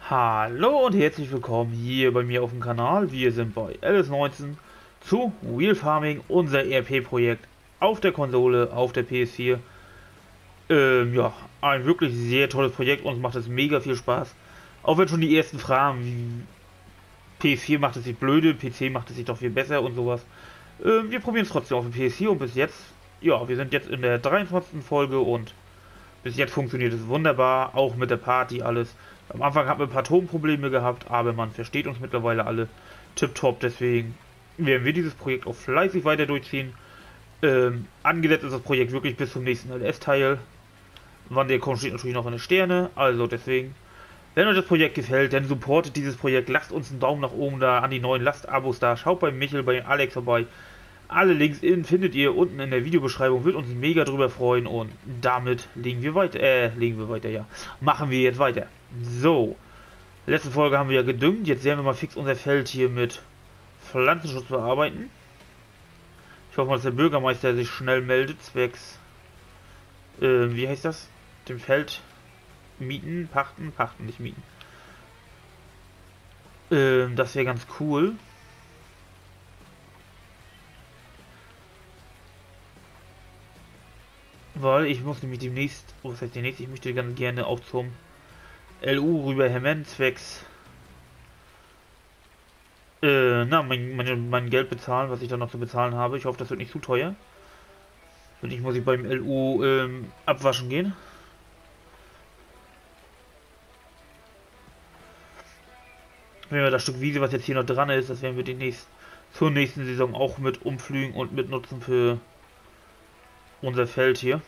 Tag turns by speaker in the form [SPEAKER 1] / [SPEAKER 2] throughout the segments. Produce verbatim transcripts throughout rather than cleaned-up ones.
[SPEAKER 1] Hallo und herzlich willkommen hier bei mir auf dem Kanal. Wir sind bei L S neunzehn zu Real Farming, unser E R P-Projekt auf der Konsole, auf der P S vier. Ähm, ja, ein wirklich sehr tolles Projekt, uns macht es mega viel Spaß. Auch wenn schon die ersten Fragen, wie P S vier macht es sich blöde, P C macht es sich doch viel besser und sowas. Ähm, wir probieren es trotzdem auf dem P S vier und bis jetzt, ja, wir sind jetzt in der dreiundzwanzigsten Folge und bis jetzt funktioniert es wunderbar, auch mit der Party alles. Am Anfang hatten wir ein paar Tonprobleme gehabt, aber man versteht uns mittlerweile alle tipptopp. Deswegen werden wir dieses Projekt auch fleißig weiter durchziehen. Ähm, angesetzt ist das Projekt wirklich bis zum nächsten L S-Teil. Wann der kommt, steht natürlich noch in den Sterne. Also deswegen, wenn euch das Projekt gefällt, dann supportet dieses Projekt. Lasst uns einen Daumen nach oben da, an die neuen lasst Abos da. Schaut bei Michel, bei Alex vorbei. Alle Links in findet ihr unten in der Videobeschreibung, wird uns mega drüber freuen und damit legen wir weiter, äh, legen wir weiter, ja. Machen wir jetzt weiter. So, letzte Folge haben wir ja gedüngt, jetzt werden wir mal fix unser Feld hier mit Pflanzenschutz bearbeiten. Ich hoffe mal, dass der Bürgermeister sich schnell meldet, zwecks, äh, wie heißt das? Dem Feld mieten, pachten, pachten, nicht mieten. Ähm, das wäre ganz cool. Weil ich muss nämlich demnächst, oh, was heißt demnächst, ich möchte ganz gerne auch zum L U rüber hämmern, zwecks, äh, na, mein, mein, mein Geld bezahlen, was ich dann noch zu bezahlen habe. Ich hoffe, das wird nicht zu teuer. Und ich muss ich beim L U ähm, abwaschen gehen. Wenn wir das Stück Wiese, was jetzt hier noch dran ist, das werden wir demnächst zur nächsten Saison auch mit umflügen und mit nutzen für unser Feld hier.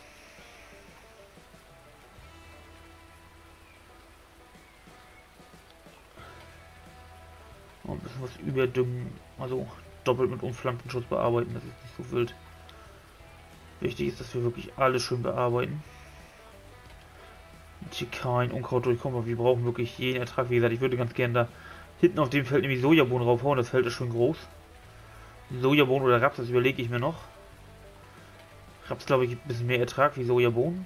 [SPEAKER 1] Und ein bisschen was überdüngen, also doppelt mit Umpflanzenschutz bearbeiten, das ist nicht so wild. Wichtig ist, dass wir wirklich alles schön bearbeiten. Und hier kein Unkraut durchkommt, aber wir brauchen wirklich jeden Ertrag. Wie gesagt, ich würde ganz gerne da hinten auf dem Feld nämlich Sojabohnen raufhauen, das Feld ist schon groß. Sojabohnen oder Raps, das überlege ich mir noch. Raps, glaube ich, ein bisschen mehr Ertrag wie Sojabohnen.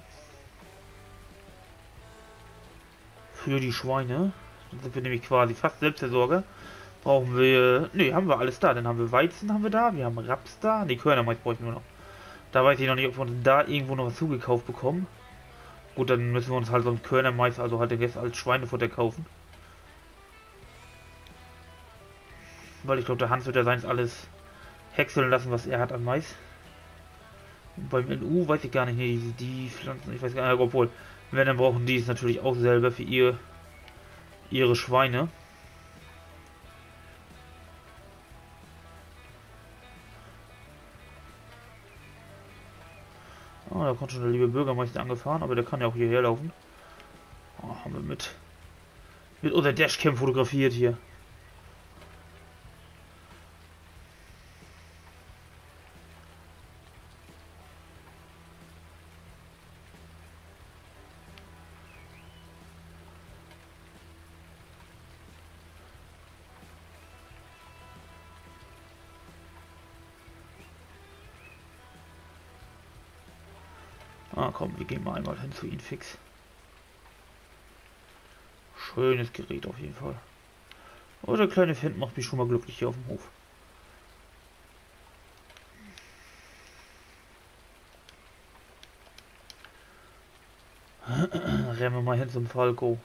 [SPEAKER 1] Für die Schweine. Dann sind wir nämlich quasi fast Selbstversorger. Brauchen wir... Ne, haben wir alles da. Dann haben wir Weizen haben wir da. Wir haben Raps da. Ne, Körnermais bräuchten wir noch. Da weiß ich noch nicht, ob wir uns da irgendwo noch was zugekauft bekommen. Gut, dann müssen wir uns halt so ein Körnermais, also halt jetzt als Schweinefutter kaufen. Weil ich glaube, der Hans wird ja seins alles häckseln lassen, was er hat an Mais. Und beim L U weiß ich gar nicht, nee, die, die Pflanzen, ich weiß gar nicht, obwohl, wenn, dann brauchen die es natürlich auch selber für ihr, ihre Schweine. Oh, da kommt schon der liebe Bürgermeister angefahren, aber der kann ja auch hierher laufen. Oh, haben wir mit, mit unser Dashcam fotografiert hier. Ah komm, wir gehen mal einmal hin zu ihnen fix. Schönes Gerät auf jeden Fall. Oh, der kleine Fendt macht mich schon mal glücklich hier auf dem Hof. Rennen wir mal hin zum Falco.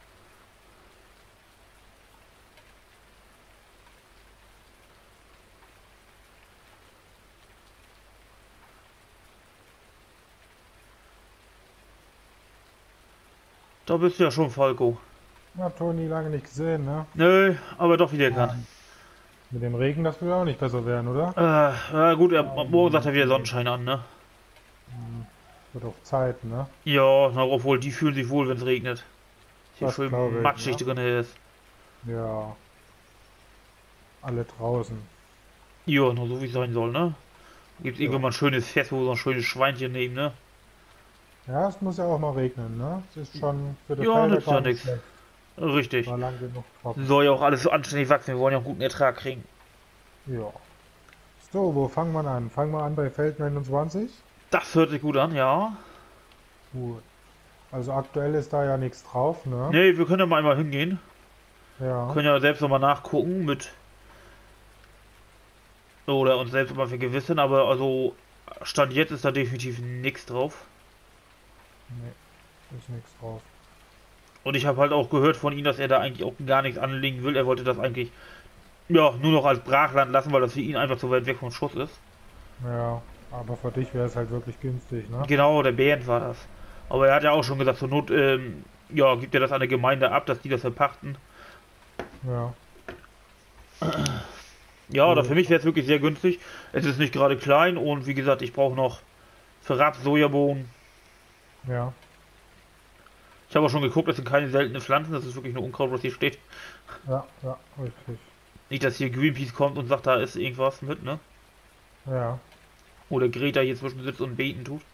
[SPEAKER 1] Da bist du ja schon, Falco.
[SPEAKER 2] Ja, Toni, lange nicht gesehen, ne?
[SPEAKER 1] Nö, aber doch wieder
[SPEAKER 2] Ja.
[SPEAKER 1] kann.
[SPEAKER 2] Mit dem Regen, das würde auch nicht besser werden, oder?
[SPEAKER 1] Äh, ja gut, er, morgen sagt er wieder Sonnenschein an, ne?
[SPEAKER 2] Hm, wird auch Zeit, ne?
[SPEAKER 1] Ja, na, obwohl, die fühlen sich wohl, wenn es regnet. Hier
[SPEAKER 2] Das
[SPEAKER 1] schön
[SPEAKER 2] glaube ich,
[SPEAKER 1] matschig
[SPEAKER 2] ne?
[SPEAKER 1] drin ist.
[SPEAKER 2] Ja. Alle draußen.
[SPEAKER 1] Ja, nur so wie es sein soll, ne? Gibt
[SPEAKER 2] Ja.
[SPEAKER 1] irgendwann mal ein schönes Fest, wo so ein schönes Schweinchen nehmen, ne?
[SPEAKER 2] Ja, es muss ja auch mal regnen, ne? Es ist schon für die
[SPEAKER 1] Ja,
[SPEAKER 2] Felder
[SPEAKER 1] nützt ja
[SPEAKER 2] gar nicht
[SPEAKER 1] nichts.
[SPEAKER 2] schlecht.
[SPEAKER 1] Richtig.
[SPEAKER 2] War lang genug trocken.
[SPEAKER 1] Soll ja auch alles so anständig wachsen, wir wollen ja auch einen guten Ertrag kriegen.
[SPEAKER 2] Ja. So, wo fangen wir an? Fangen wir an bei Feld neunundzwanzig?
[SPEAKER 1] Das hört sich gut an, ja.
[SPEAKER 2] Gut. Also aktuell ist da ja nichts drauf, ne?
[SPEAKER 1] Ne, wir können ja mal einmal hingehen.
[SPEAKER 2] Ja,
[SPEAKER 1] Können ja selbst nochmal nachgucken mit oder uns selbst mal vergewissern, aber also Stand jetzt ist da definitiv nichts drauf.
[SPEAKER 2] nee, ist nichts drauf.
[SPEAKER 1] Und ich habe halt auch gehört von ihm, dass er da eigentlich auch gar nichts anlegen will. Er wollte das eigentlich ja nur noch als Brachland lassen, weil das für ihn einfach zu weit weg vom Schuss ist.
[SPEAKER 2] Ja, aber für dich wäre es halt wirklich günstig, ne?
[SPEAKER 1] Genau, der Bernd war das. Aber er hat ja auch schon gesagt, zur Not ähm, ja, gibt er das an der Gemeinde ab, dass die das verpachten.
[SPEAKER 2] Ja,
[SPEAKER 1] Ja, oder
[SPEAKER 2] gut.
[SPEAKER 1] für mich wäre es wirklich sehr günstig. Es ist nicht gerade klein und wie gesagt, ich brauche noch für Raps Sojabohnen.
[SPEAKER 2] Ja,
[SPEAKER 1] Ich habe auch schon geguckt, das sind keine seltenen Pflanzen, das ist wirklich nur Unkraut, was hier steht.
[SPEAKER 2] ja, ja, richtig.
[SPEAKER 1] Nicht, dass hier Greenpeace kommt und sagt, da ist irgendwas mit, ne?
[SPEAKER 2] Ja.
[SPEAKER 1] Oder Greta hier zwischen sitzt und beten tut.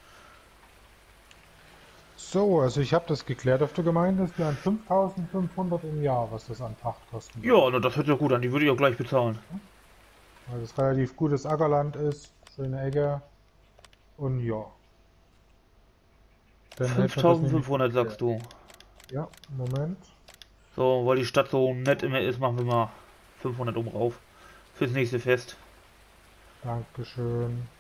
[SPEAKER 2] So, also ich habe das geklärt auf der Gemeinde. Es wären fünftausendfünfhundert im Jahr, was das an Pacht kosten würde.
[SPEAKER 1] Ja, na, das hört sich doch gut an, die würde ich auch gleich bezahlen.
[SPEAKER 2] Weil es relativ gutes Ackerland ist, schöne Ecke und ja. Dann hätten wir das nämlich
[SPEAKER 1] fünftausendfünfhundert
[SPEAKER 2] geklärt.
[SPEAKER 1] sagst du.
[SPEAKER 2] Ja, Moment.
[SPEAKER 1] So, weil die Stadt so nett immer ist, machen wir mal fünfhundert oben rauf. Fürs nächste Fest.
[SPEAKER 2] Dankeschön.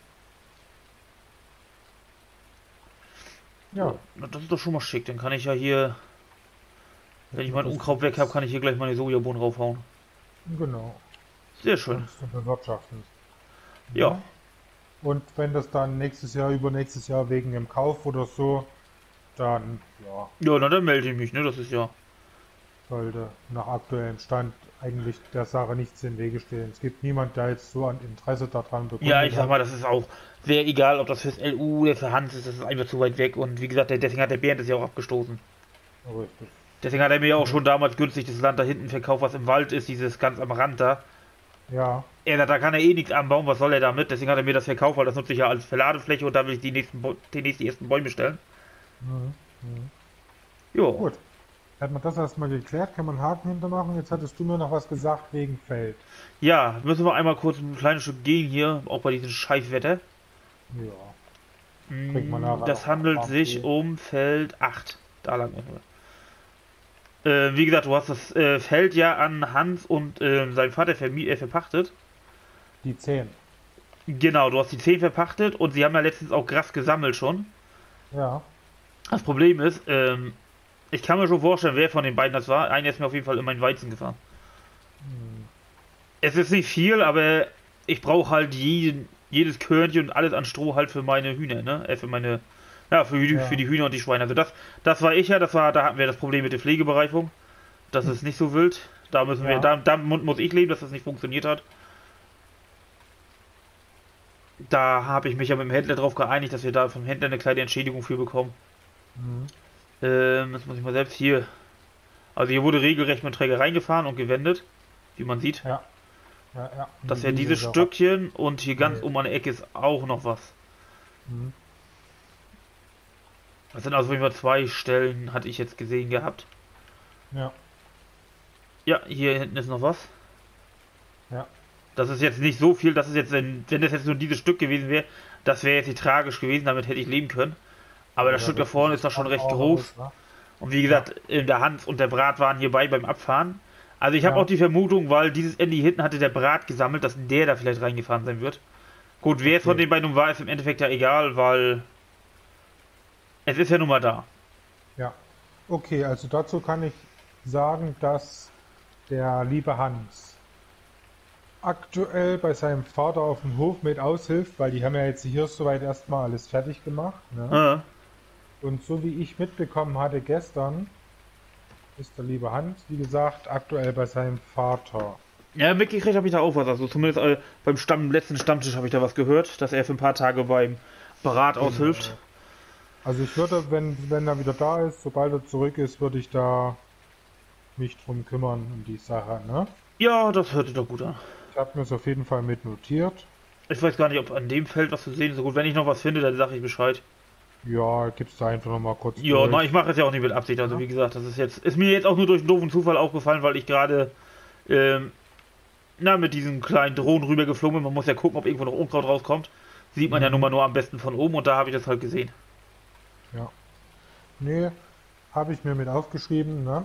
[SPEAKER 2] Ja,
[SPEAKER 1] Na, das ist doch schon mal schick, dann kann ich ja hier, wenn ich mein Unkraut weg habe, kann ich hier gleich meine Sojabohnen raufhauen.
[SPEAKER 2] genau.
[SPEAKER 1] Sehr schön.
[SPEAKER 2] Kannst du bewirtschaften.
[SPEAKER 1] Ja.
[SPEAKER 2] Und wenn das dann nächstes Jahr, übernächstes Jahr wegen dem Kauf oder so, dann ja,
[SPEAKER 1] Ja, na dann melde ich mich, ne? Das ist ja.
[SPEAKER 2] sollte nach aktuellem Stand eigentlich der Sache nichts im Wege stehen. Es gibt niemand, der jetzt so ein Interesse daran bekundet
[SPEAKER 1] Ja, ich sag
[SPEAKER 2] hat.
[SPEAKER 1] mal, das ist auch sehr egal, ob das fürs L U oder für Hans ist, das ist einfach zu weit weg. Und wie gesagt, der- deswegen hat der Bernd das ja auch abgestoßen.
[SPEAKER 2] Richtig.
[SPEAKER 1] Deswegen hat er mir ja auch schon damals günstig das Land da hinten verkauft, was im Wald ist, dieses ganz am Rand da.
[SPEAKER 2] Ja,
[SPEAKER 1] Er sagt, da kann er eh nichts anbauen, was soll er damit? Deswegen hat er mir das verkauft, weil das nutze ich ja als Verladefläche und da will ich die nächsten, Bäu- die nächsten ersten Bäume stellen.
[SPEAKER 2] mhm. Mhm.
[SPEAKER 1] Jo.
[SPEAKER 2] Gut. Hat man das erstmal geklärt, kann man einen Haken hintermachen. Jetzt hattest du mir noch was gesagt wegen Feld.
[SPEAKER 1] Ja, müssen wir einmal kurz ein kleines Stück gehen hier, auch bei diesem Scheißwetter.
[SPEAKER 2] Ja.
[SPEAKER 1] Mm,
[SPEAKER 2] Kriegt man nachher
[SPEAKER 1] Das
[SPEAKER 2] noch
[SPEAKER 1] handelt
[SPEAKER 2] Kaffee.
[SPEAKER 1] sich um Feld acht. Da lang müssen wir. Äh, wie gesagt, du hast das äh, Feld ja an Hans und äh, seinen Vater vermi äh, verpachtet.
[SPEAKER 2] Die zehn.
[SPEAKER 1] Genau, du hast die zehn verpachtet und sie haben ja letztens auch Gras gesammelt schon.
[SPEAKER 2] Ja.
[SPEAKER 1] Das Problem ist, ähm, ich kann mir schon vorstellen, wer von den beiden das war. Einer ist mir auf jeden Fall in meinen Weizen gefahren.
[SPEAKER 2] Hm.
[SPEAKER 1] Es ist nicht viel, aber ich brauche halt jeden, jedes Körnchen und alles an Stroh halt für meine Hühner, ne? Äh, für meine, ja, für, die-
[SPEAKER 2] Ja.
[SPEAKER 1] für die Hühner und die Schweine. Also das, das war ich ja, das war, da hatten wir das Problem mit der Pflegebereifung. Das ist nicht so wild. Da müssen wir,
[SPEAKER 2] Ja.
[SPEAKER 1] da, da muss ich leben, dass das nicht funktioniert hat. Da habe ich mich ja mit dem Händler darauf geeinigt, dass wir da vom Händler eine kleine Entschädigung für bekommen.
[SPEAKER 2] Mhm.
[SPEAKER 1] Ähm, das muss ich mal selbst hier. Also hier wurde regelrecht mit Träger reingefahren und gewendet, wie man sieht.
[SPEAKER 2] Ja. Ja, ja.
[SPEAKER 1] Das wäre
[SPEAKER 2] Die
[SPEAKER 1] dieses
[SPEAKER 2] ist auch-
[SPEAKER 1] Stückchen und hier ganz
[SPEAKER 2] Nee.
[SPEAKER 1] um an der Ecke ist auch noch was.
[SPEAKER 2] Mhm.
[SPEAKER 1] Das sind also immer zwei Stellen, hatte ich jetzt gesehen gehabt.
[SPEAKER 2] Ja.
[SPEAKER 1] Ja, hier hinten ist noch was.
[SPEAKER 2] Ja.
[SPEAKER 1] Das ist jetzt nicht so viel, das ist jetzt, wenn, wenn das jetzt nur dieses Stück gewesen wäre, das wäre jetzt nicht tragisch gewesen, damit hätte ich leben können. Aber das
[SPEAKER 2] Ja,
[SPEAKER 1] Stück da
[SPEAKER 2] das
[SPEAKER 1] vorne ist doch schon recht
[SPEAKER 2] auch
[SPEAKER 1] groß.
[SPEAKER 2] aus, ne?
[SPEAKER 1] Und wie gesagt, äh, der Hans und der Brat waren hierbei beim Abfahren. Also ich habe
[SPEAKER 2] Ja.
[SPEAKER 1] auch die Vermutung, weil dieses Ende hier hinten hatte der Brat gesammelt, dass der da vielleicht reingefahren sein wird. Gut, wer es von
[SPEAKER 2] Okay.
[SPEAKER 1] den beiden war, ist im Endeffekt ja egal, weil es ist ja nun mal da.
[SPEAKER 2] Ja. Okay, also dazu kann ich sagen, dass der liebe Hans aktuell bei seinem Vater auf dem Hof mit aushilft, weil die haben ja jetzt hier soweit erstmal alles fertig gemacht. Ne?
[SPEAKER 1] Ja.
[SPEAKER 2] Und so wie ich mitbekommen hatte gestern, ist der liebe Hans, wie gesagt, aktuell bei seinem Vater.
[SPEAKER 1] Ja, mitgekriegt habe ich da auch was. Also zumindest äh, beim Stamm, letzten Stammtisch habe ich da was gehört, dass er für ein paar Tage beim Brat aushilft.
[SPEAKER 2] Also ich würde, wenn, wenn er wieder da ist, sobald er zurück ist, würde ich da mich drum kümmern, um die Sache. Ne?
[SPEAKER 1] Ja, das hört sich doch gut an.
[SPEAKER 2] Ich habe mir es auf jeden Fall mit notiert.
[SPEAKER 1] Ich weiß gar nicht, ob an dem Feld was zu sehen ist. So gut, wenn ich noch was finde, dann sage ich Bescheid.
[SPEAKER 2] Ja, gib's da einfach nochmal kurz
[SPEAKER 1] Ja,
[SPEAKER 2] durch.
[SPEAKER 1] nein, ich mache es ja auch nicht mit Absicht. Also wie gesagt, das ist jetzt, ist mir jetzt auch nur durch einen doofen Zufall aufgefallen, weil ich gerade ähm, na, mit diesem kleinen Drohnen rübergeflogen bin. Man muss ja gucken, ob irgendwo noch Unkraut rauskommt. Sieht man ja
[SPEAKER 2] Mhm.
[SPEAKER 1] nun mal nur am besten von oben und da habe ich das halt gesehen.
[SPEAKER 2] Nee, habe ich mir mit aufgeschrieben. Ne?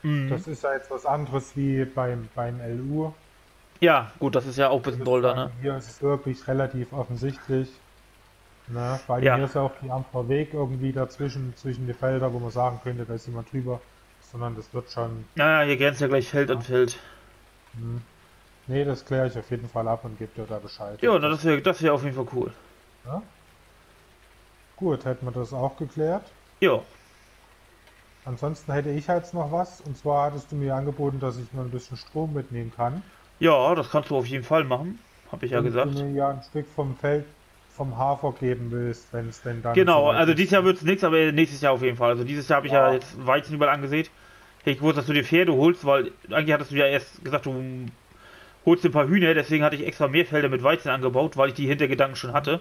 [SPEAKER 1] Mhm.
[SPEAKER 2] Das ist ja jetzt was anderes wie beim, beim L U.
[SPEAKER 1] Ja, gut, das ist ja auch ein
[SPEAKER 2] Ich
[SPEAKER 1] bisschen
[SPEAKER 2] würde
[SPEAKER 1] bolder, ne?
[SPEAKER 2] sagen, hier ist es wirklich relativ offensichtlich. Ne? Vor allem hier
[SPEAKER 1] Ja.
[SPEAKER 2] ist ja auch kein anderer Weg irgendwie dazwischen, zwischen die Felder, wo man sagen könnte, da ist jemand drüber. Sondern das wird schon.
[SPEAKER 1] Naja, hier grenzt ja gleich Feld an
[SPEAKER 2] Ja.
[SPEAKER 1] Feld.
[SPEAKER 2] Hm. Nee, das kläre ich auf jeden Fall ab und gebe dir da Bescheid.
[SPEAKER 1] Ja,
[SPEAKER 2] Ob
[SPEAKER 1] na,
[SPEAKER 2] das,
[SPEAKER 1] das wäre das wär auf jeden Fall cool.
[SPEAKER 2] ne? Gut, hätten wir das auch geklärt.
[SPEAKER 1] Ja.
[SPEAKER 2] Ansonsten hätte ich jetzt noch was. Und zwar hattest du mir angeboten, dass ich noch ein bisschen Strom mitnehmen kann.
[SPEAKER 1] Ja, das kannst du auf jeden Fall machen. Habe ich ja
[SPEAKER 2] Und du
[SPEAKER 1] gesagt.
[SPEAKER 2] mir ja ein Stück vom Feld, vom Hafer geben willst, wenn es denn dann
[SPEAKER 1] Genau,
[SPEAKER 2] soweit
[SPEAKER 1] also
[SPEAKER 2] ist.
[SPEAKER 1] dieses Jahr wird es nichts, aber nächstes Jahr auf jeden Fall. Also dieses Jahr habe ich ja
[SPEAKER 2] Ja,
[SPEAKER 1] jetzt Weizen überall angesät. Ich wusste, dass du dir Pferde holst, weil eigentlich hattest du ja erst gesagt, du holst dir ein paar Hühner, deswegen hatte ich extra mehr Felder mit Weizen angebaut, weil ich die Hintergedanken schon hatte.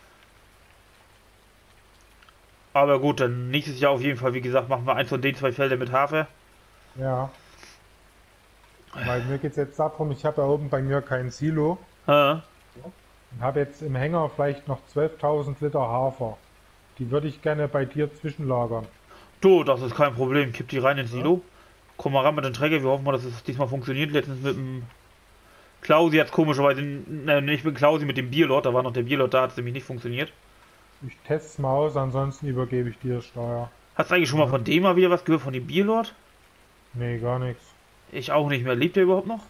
[SPEAKER 1] Aber gut, dann nächstes Jahr auf jeden Fall, wie gesagt, machen wir eins von den zwei Feldern mit Hafer.
[SPEAKER 2] ja. Weil mir geht es jetzt darum, ich habe ja oben bei mir kein Silo
[SPEAKER 1] Äh,
[SPEAKER 2] und habe jetzt im Hänger vielleicht noch zwölftausend Liter Hafer. Die würde ich gerne bei dir zwischenlagern.
[SPEAKER 1] du, das ist kein Problem. Kipp die rein ins
[SPEAKER 2] Ja?
[SPEAKER 1] Silo. Komm mal ran mit den Träger. Wir hoffen mal, dass es diesmal funktioniert. Letztens mit dem Klausi hat es komischerweise, ne, nicht mit Klausi, mit dem Bierlot. Da war noch der Bierlot da, hat es nämlich nicht funktioniert.
[SPEAKER 2] Ich teste es mal aus, ansonsten übergebe ich dir das Steuer.
[SPEAKER 1] Hast du eigentlich schon mal
[SPEAKER 2] Ja?
[SPEAKER 1] von dem mal wieder was gehört, von dem Bierlot?
[SPEAKER 2] Nee, gar nichts.
[SPEAKER 1] Ich auch nicht mehr. Lebt der überhaupt noch?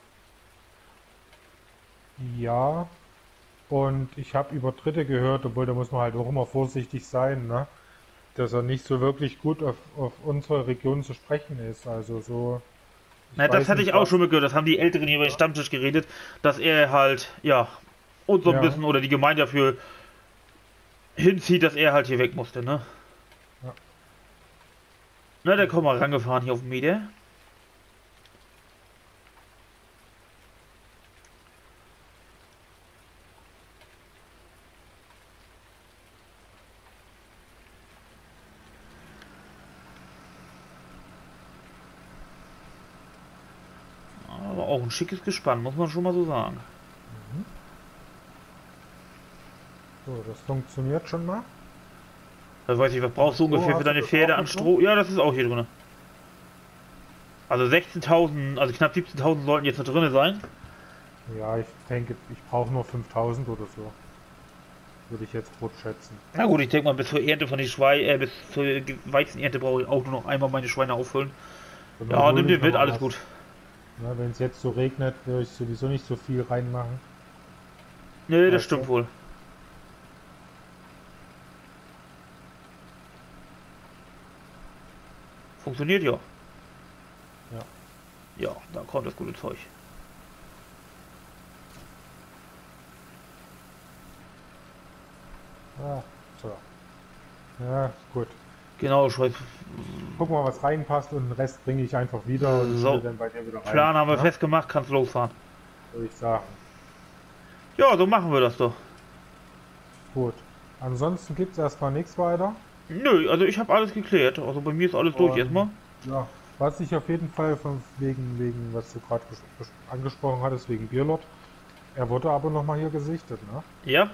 [SPEAKER 2] Ja, und ich habe über Dritte gehört, obwohl da muss man halt auch immer vorsichtig sein, ne? Dass er nicht so wirklich gut auf, auf unsere Region zu sprechen ist. Also so,
[SPEAKER 1] Na,
[SPEAKER 2] ich
[SPEAKER 1] das
[SPEAKER 2] weiß
[SPEAKER 1] hatte ich
[SPEAKER 2] nicht
[SPEAKER 1] auch
[SPEAKER 2] was.
[SPEAKER 1] schon mitgehört. Das haben die Älteren hier bei
[SPEAKER 2] Ja,
[SPEAKER 1] Stammtisch geredet, dass er halt, ja, uns so ein
[SPEAKER 2] ja,
[SPEAKER 1] bisschen oder die Gemeinde dafür hinzieht, dass er halt hier weg musste, ne?
[SPEAKER 2] ja.
[SPEAKER 1] Na, der kommt mal rangefahren hier auf den Meter. Aber auch ein schickes Gespann, muss man schon mal so sagen.
[SPEAKER 2] Mhm. So, das funktioniert schon mal.
[SPEAKER 1] Da weiß ich, was
[SPEAKER 2] Und
[SPEAKER 1] brauchst du
[SPEAKER 2] Stroh,
[SPEAKER 1] ungefähr für
[SPEAKER 2] hast du
[SPEAKER 1] deine
[SPEAKER 2] das
[SPEAKER 1] Pferde
[SPEAKER 2] auch
[SPEAKER 1] an
[SPEAKER 2] mit drin?
[SPEAKER 1] Stroh? Ja, das ist auch hier drin. Also sechzehntausend, also knapp siebzehntausend sollten jetzt noch drin sein.
[SPEAKER 2] Ja, ich denke, ich brauche nur fünftausend oder so. Würde ich jetzt grob schätzen.
[SPEAKER 1] Na gut, ich denke mal, bis zur Ernte von den Schweinen, äh, bis zur Weizenernte brauche ich auch nur noch einmal meine Schweine auffüllen.
[SPEAKER 2] Zur Not
[SPEAKER 1] Ja,
[SPEAKER 2] hole
[SPEAKER 1] nimm
[SPEAKER 2] ich
[SPEAKER 1] den mit,
[SPEAKER 2] noch mal
[SPEAKER 1] alles
[SPEAKER 2] was.
[SPEAKER 1] gut.
[SPEAKER 2] Ne, wenn es jetzt so regnet, würde ich sowieso nicht so viel reinmachen.
[SPEAKER 1] Nee, das
[SPEAKER 2] Weißt
[SPEAKER 1] stimmt
[SPEAKER 2] du?
[SPEAKER 1] wohl. Funktioniert ja.
[SPEAKER 2] Ja.
[SPEAKER 1] Ja, da kommt das gute Zeug.
[SPEAKER 2] Ah, so. Ja, gut.
[SPEAKER 1] Genau, Schweiz.
[SPEAKER 2] Guck mal, was reinpasst und den Rest bringe ich einfach wieder und hole
[SPEAKER 1] So,
[SPEAKER 2] dann bei dir wieder rein.
[SPEAKER 1] Plan haben wir
[SPEAKER 2] Ne?
[SPEAKER 1] festgemacht, kannst losfahren.
[SPEAKER 2] Würde ich sagen.
[SPEAKER 1] Ja, so machen wir das doch.
[SPEAKER 2] Gut. Ansonsten gibt es erstmal nichts weiter.
[SPEAKER 1] Nö, also ich habe alles geklärt. Also bei mir ist alles durch
[SPEAKER 2] Und
[SPEAKER 1] erstmal.
[SPEAKER 2] ja, was ich auf jeden Fall von wegen, wegen, was du gerade ges- ges- angesprochen hattest, wegen Bierlot. Er wurde aber nochmal hier gesichtet, ne?
[SPEAKER 1] Ja,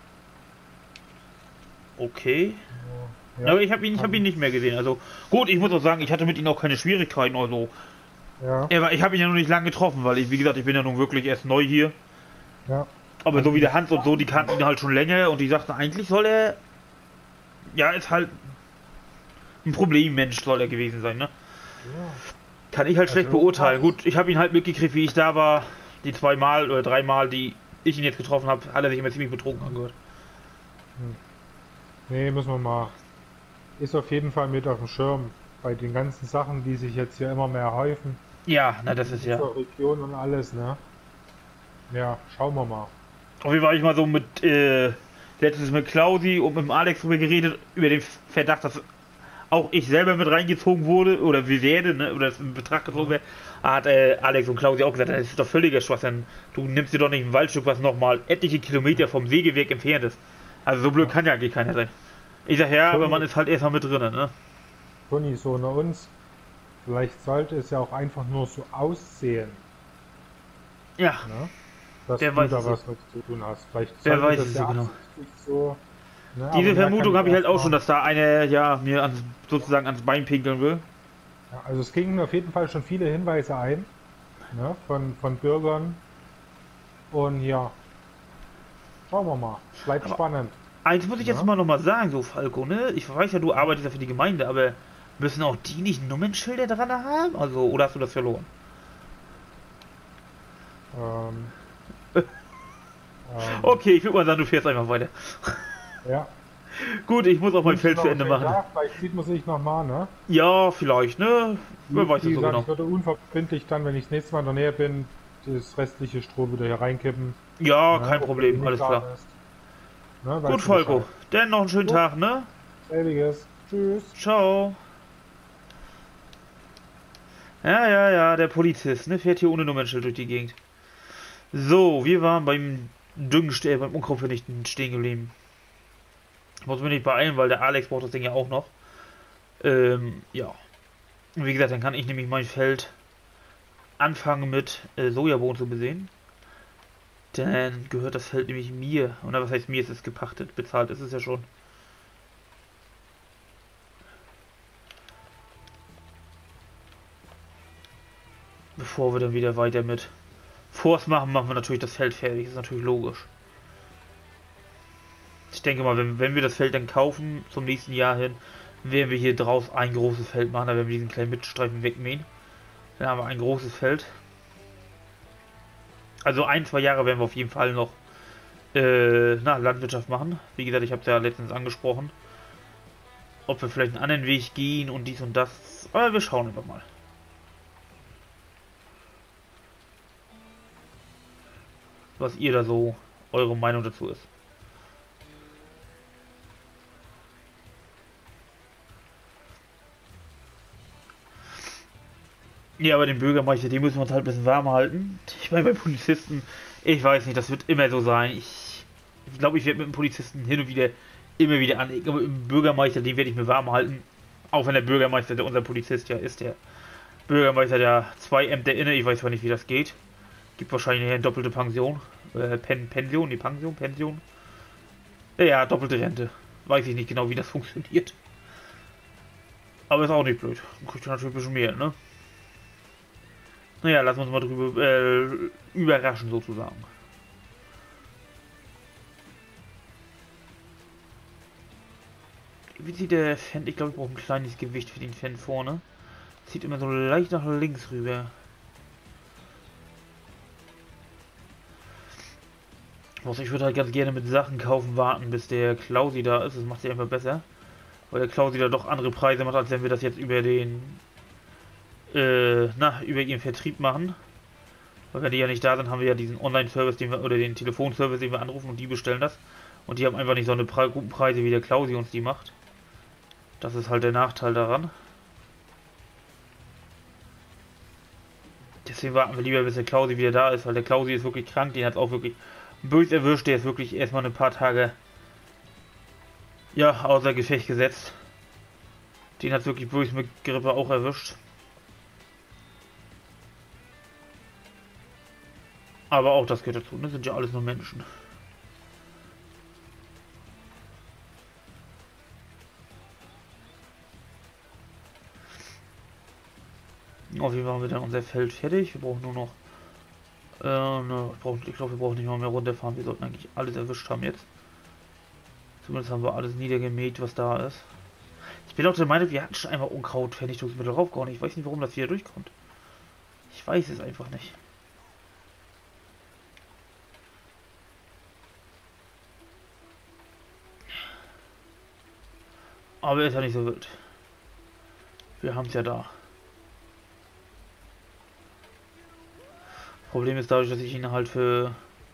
[SPEAKER 1] okay.
[SPEAKER 2] Ja,
[SPEAKER 1] Aber ich habe ihn, ich habe ihn
[SPEAKER 2] ähm,
[SPEAKER 1] nicht mehr gesehen. Also gut, ich muss auch sagen, ich hatte mit ihm auch keine Schwierigkeiten. Also,
[SPEAKER 2] ja,
[SPEAKER 1] er war, ich habe ihn ja noch nicht lange getroffen, weil ich, wie gesagt, ich bin ja nun wirklich erst neu hier.
[SPEAKER 2] ja.
[SPEAKER 1] Aber
[SPEAKER 2] Also
[SPEAKER 1] so wie der
[SPEAKER 2] ich,
[SPEAKER 1] Hans und so, die kannten ihn halt schon länger und die sagten, eigentlich soll er, ja, ist halt ein Problemmensch soll er gewesen sein, ne?
[SPEAKER 2] ja,
[SPEAKER 1] Kann ich halt
[SPEAKER 2] also
[SPEAKER 1] schlecht beurteilen.
[SPEAKER 2] irgendwas.
[SPEAKER 1] Gut, ich habe ihn halt mitgekriegt, wie ich da war. Die zweimal oder dreimal, die ich ihn jetzt getroffen habe, hat er sich immer ziemlich betrunken angehört.
[SPEAKER 2] Hm. Nee, müssen wir mal. Ist auf jeden Fall mit auf dem Schirm. Bei den ganzen Sachen, die sich jetzt hier immer mehr häufen.
[SPEAKER 1] Ja, na das
[SPEAKER 2] In
[SPEAKER 1] ist ja.
[SPEAKER 2] dieser Region und alles, ne? Ja, schauen wir mal.
[SPEAKER 1] Auf jeden Fall habe ich mal so mit, äh, letztens mit Klausi und mit dem Alex drüber geredet, über den Verdacht, dass auch ich selber mit reingezogen wurde, oder wir werde, ne, oder es in Betracht gezogen
[SPEAKER 2] Ja,
[SPEAKER 1] wäre, hat äh, Alex und Klausi auch gesagt, das ist doch völliger Schwachsinn. Du nimmst dir doch nicht ein Waldstück, was nochmal etliche Kilometer vom Sägewerk entfernt ist. Also so blöd
[SPEAKER 2] ja.
[SPEAKER 1] kann ja eigentlich keiner sein. Ich sag ja, aber man
[SPEAKER 2] Toni,
[SPEAKER 1] ist halt erstmal mit drinnen, ne?
[SPEAKER 2] Toni, so unter uns. Vielleicht sollte es ja auch einfach nur so aussehen,
[SPEAKER 1] Ja,
[SPEAKER 2] ne? Dass
[SPEAKER 1] wer
[SPEAKER 2] du
[SPEAKER 1] weiß
[SPEAKER 2] da
[SPEAKER 1] es so.
[SPEAKER 2] was mit zu tun hast. Vielleicht
[SPEAKER 1] Wer
[SPEAKER 2] sollte
[SPEAKER 1] weiß
[SPEAKER 2] das
[SPEAKER 1] es
[SPEAKER 2] ja
[SPEAKER 1] so genau.
[SPEAKER 2] absichtlich so, ne? Aber
[SPEAKER 1] Diese
[SPEAKER 2] mehr kann
[SPEAKER 1] Vermutung
[SPEAKER 2] ich
[SPEAKER 1] habe ich halt auch
[SPEAKER 2] erstmal.
[SPEAKER 1] schon, dass da einer, ja, mir ans, sozusagen ans Bein pinkeln will.
[SPEAKER 2] Ja, also es gingen auf jeden Fall schon viele Hinweise ein, ne, von, von Bürgern. Und ja, schauen wir mal. Es bleibt
[SPEAKER 1] Aber
[SPEAKER 2] spannend.
[SPEAKER 1] eins muss ich jetzt
[SPEAKER 2] Ne?
[SPEAKER 1] mal nochmal sagen, so Falco, ne? Ich weiß ja, du arbeitest ja für die Gemeinde, aber müssen auch die nicht Nummernschilder dran haben? Also, oder hast du das verloren?
[SPEAKER 2] Ähm, ähm,
[SPEAKER 1] Okay, ich würde mal sagen, du fährst einfach weiter.
[SPEAKER 2] ja,
[SPEAKER 1] Gut, ich muss auch
[SPEAKER 2] ich
[SPEAKER 1] mein
[SPEAKER 2] wünsche dir
[SPEAKER 1] Feld
[SPEAKER 2] noch
[SPEAKER 1] zu
[SPEAKER 2] einen
[SPEAKER 1] Ende
[SPEAKER 2] schönen
[SPEAKER 1] machen.
[SPEAKER 2] Tag. Vielleicht sieht man sich nochmal, ne?
[SPEAKER 1] Ja, vielleicht, ne? Wer
[SPEAKER 2] Wie,
[SPEAKER 1] weiß
[SPEAKER 2] wie
[SPEAKER 1] das so
[SPEAKER 2] gesagt,
[SPEAKER 1] genau.
[SPEAKER 2] ich würde unverbindlich dann, wenn ich das nächste Mal in der Nähe bin, das restliche Stroh wieder hier reinkippen.
[SPEAKER 1] Ja,
[SPEAKER 2] Ne?
[SPEAKER 1] kein
[SPEAKER 2] Oder wenn du
[SPEAKER 1] Problem,
[SPEAKER 2] nicht
[SPEAKER 1] alles
[SPEAKER 2] da
[SPEAKER 1] klar.
[SPEAKER 2] bist, ne?
[SPEAKER 1] Gut,
[SPEAKER 2] Weißt du
[SPEAKER 1] Falco,
[SPEAKER 2] Bescheid.
[SPEAKER 1] dann noch einen schönen
[SPEAKER 2] Gut,
[SPEAKER 1] Tag, ne?
[SPEAKER 2] selbiges. Tschüss.
[SPEAKER 1] Ciao. Ja, ja, ja, der Polizist, ne? Fährt hier ohne Nummernschild durch die Gegend. So, wir waren beim Düngen, äh, beim Unkrautvernichten stehen geblieben. Ich muss mich nicht beeilen, weil der Alex braucht das Ding ja auch noch. Ähm, ja. Und wie gesagt, dann kann ich nämlich mein Feld anfangen mit äh, Sojabohnen zu besehen. Dann gehört das Feld nämlich mir. Oder was heißt mir, ist es gepachtet, bezahlt ist es ja schon. Bevor wir dann wieder weiter mit Forst machen, machen wir natürlich das Feld fertig. Ist natürlich logisch. Ich denke mal, wenn, wenn wir das Feld dann kaufen zum nächsten Jahr hin, werden wir hier draus ein großes Feld machen. Da werden wir diesen kleinen Mittelstreifen wegmähen. Dann haben wir ein großes Feld. Also ein, zwei Jahre werden wir auf jeden Fall noch äh, na, Landwirtschaft machen. Wie gesagt, ich habe es ja letztens angesprochen. Ob wir vielleicht einen anderen Weg gehen und dies und das. Aber wir schauen einfach mal. Was ihr da so, eure Meinung dazu ist. Ja, aber den Bürgermeister, den müssen wir uns halt ein bisschen warm halten. Ich meine, bei Polizisten, ich weiß nicht, das wird immer so sein. Ich ich glaube, ich werde mit dem Polizisten hin und wieder immer wieder anecken. Aber mit dem Bürgermeister, den werde ich mir warm halten. Auch wenn der Bürgermeister, der unser Polizist ja ist, der Bürgermeister, der zwei Ämter inne, ich weiß zwar nicht, wie das geht. Gibt wahrscheinlich eine doppelte Pension. Äh, Pen Pension, die Pension, Pension. Ja, doppelte Rente. Weiß ich nicht genau, wie das funktioniert. Aber ist auch nicht blöd. Kriegt natürlich ein bisschen mehr, ne? Naja, lassen wir uns mal drüber äh, überraschen sozusagen. Wie sieht der Fan? Ich glaube, ich brauche ein kleines Gewicht für den Fan vorne. Zieht immer so leicht nach links rüber. Was ich würde halt ganz gerne mit Sachen kaufen warten, bis der Klausi da ist. Das macht sich einfach besser. Weil der Klausi da doch andere Preise macht, als wenn wir das jetzt über den äh, na, über ihren Vertrieb machen. Weil wenn die ja nicht da sind, haben wir ja diesen Online-Service, den wir, oder den Telefonservice, den wir anrufen und die bestellen das. Und die haben einfach nicht so eine Pre guten Preise, wie der Klausi uns die macht. Das ist halt der Nachteil daran. Deswegen warten wir lieber, bis der Klausi wieder da ist, weil der Klausi ist wirklich krank, den hat es auch wirklich böse erwischt, der ist wirklich erstmal ein paar Tage ja, außer Gefecht gesetzt. Den hat es wirklich böse mit Grippe auch erwischt. Aber auch das gehört dazu, ne? Sind ja alles nur Menschen. Auf jeden Fall haben wir dann unser Feld fertig. Wir brauchen nur noch. Äh, ne, ich, brauch, ich glaube, wir brauchen nicht mal mehr runterfahren. Wir sollten eigentlich alles erwischt haben jetzt. Zumindest haben wir alles niedergemäht, was da ist. Ich bin auch der Meinung, wir hatten schon einmal Unkrautvernichtungsmittel draufgehauen. Ich weiß nicht, warum das wieder durchkommt. Ich weiß es einfach nicht. Aber ist ja nicht so wild. Wir haben es ja da. Problem ist dadurch, dass ich ihn halt für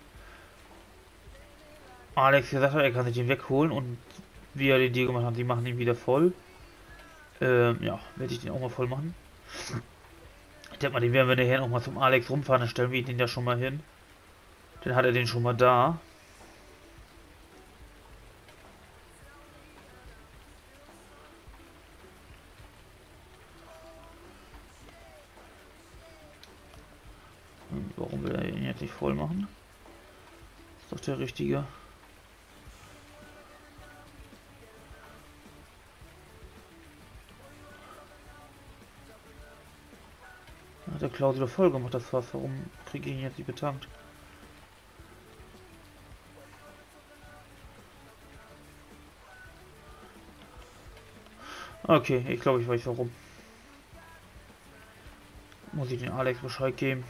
[SPEAKER 1] Alex gesagt habe, er kann sich den wegholen und wie er den Deal gemacht hat, die machen ihn wieder voll. Ähm, ja, werde ich den auch mal voll machen. Ich denke mal, den werden wir nachher noch mal zum Alex rumfahren, dann stellen wir den ja schon mal hin. Dann hat er den schon mal da. Und warum will er ihn jetzt nicht voll machen? Ist doch der richtige. Klausel voll gemacht, das Fass. Warum kriege ich ihn jetzt nicht betankt? Okay, ich glaube, ich weiß warum. Muss ich den Alex Bescheid geben.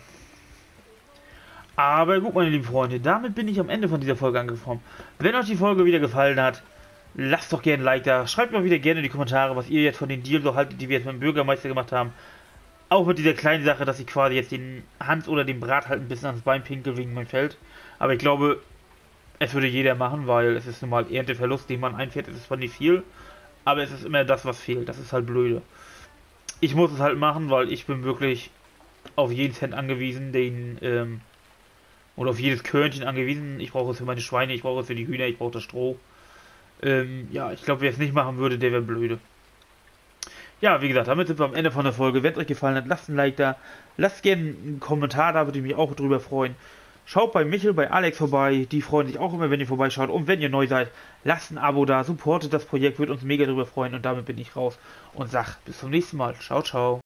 [SPEAKER 1] Aber gut, meine lieben Freunde, damit bin ich am Ende von dieser Folge angekommen. Wenn euch die Folge wieder gefallen hat, lasst doch gerne ein Like da. Schreibt mir wieder gerne in die Kommentare, was ihr jetzt von den Deals so haltet, die wir jetzt mit dem Bürgermeister gemacht haben. Auch mit dieser kleinen Sache, dass ich quasi jetzt den Hans oder den Brat halt ein bisschen ans Bein pinkel wegen meinem Feld. Aber ich glaube, es würde jeder machen, weil es ist nun mal Ernteverlust, den man einfährt. Es ist zwar nicht viel, aber es ist immer das, was fehlt. Das ist halt blöde. Ich muss es halt machen, weil ich bin wirklich auf jeden Cent angewiesen, den, ähm, oder auf jedes Körnchen angewiesen. Ich brauche es für meine Schweine, ich brauche es für die Hühner, ich brauche das Stroh. Ähm, ja, ich glaube, wer es nicht machen würde, der wäre blöde. Ja, wie gesagt, damit sind wir am Ende von der Folge. Wenn es euch gefallen hat, lasst ein Like da. Lasst gerne einen Kommentar da, würde ich mich auch drüber freuen. Schaut bei Michel, bei Alex vorbei. Die freuen sich auch immer, wenn ihr vorbeischaut. Und wenn ihr neu seid, lasst ein Abo da. Supportet das Projekt, würde uns mega drüber freuen. Und damit bin ich raus und sag bis zum nächsten Mal. Ciao, ciao.